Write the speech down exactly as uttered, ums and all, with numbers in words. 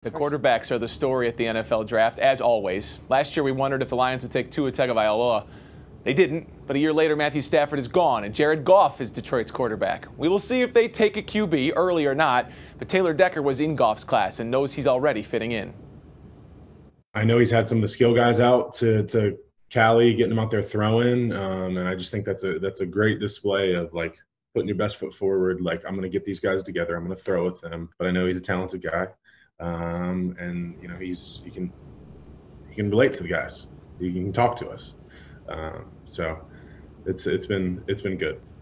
The quarterbacks are the story at the N F L draft, as always. Last year, we wondered if the Lions would take Tua Tagovailoa. They didn't, but a year later, Matthew Stafford is gone, and Jared Goff is Detroit's quarterback. We will see if they take a Q B early or not, but Taylor Decker was in Goff's class and knows he's already fitting in. I know he's had some of the skill guys out to to Cali, getting them out there throwing, um, and I just think that's a that's a great display of like putting your best foot forward. Like, I'm going to get these guys together. I'm going to throw with them, but I know he's a talented guy, um, and you know he's he can he can relate to the guys. He can talk to us, um, so it's it's been it's been good.